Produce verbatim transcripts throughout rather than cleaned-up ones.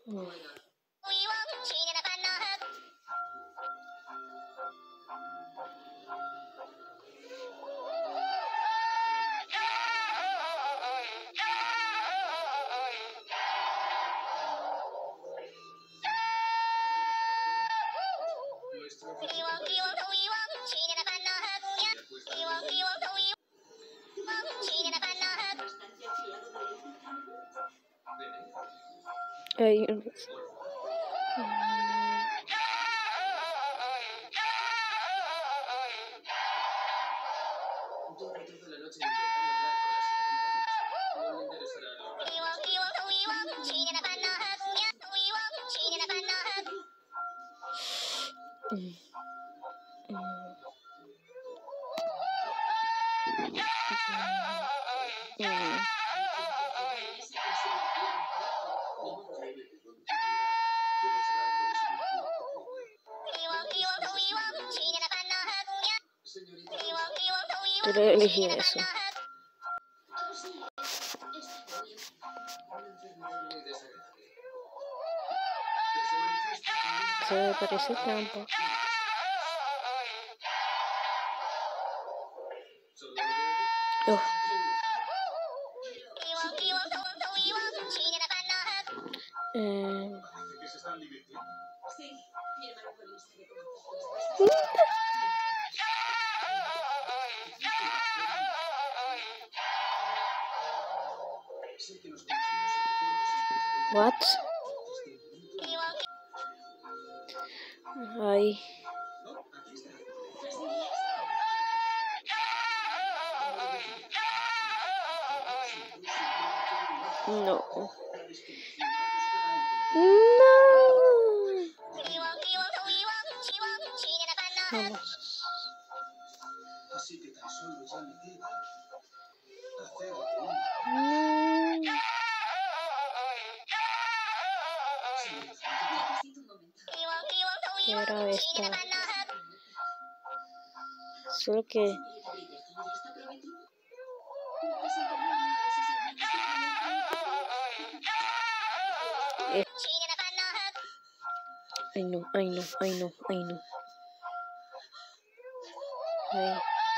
Mm. Ay, mm. Mm. Mm. Yo le elegí eso. Se me parece trampa. Oh. Eh... What? Ay. No. No. Vamos. No. ¿Qué era esta? Solo que... Eh. Ay no, ay no, ay no, ay no. Ay.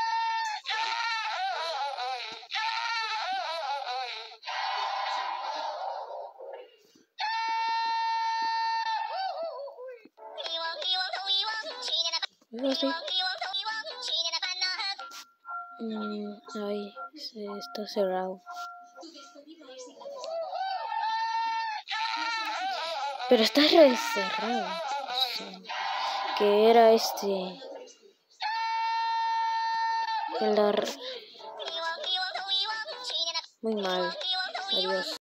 ¿Sí? Mm, ay, se está cerrado. Pero está re cerrado. O sea, que era este. El dar... Muy mal. Adiós.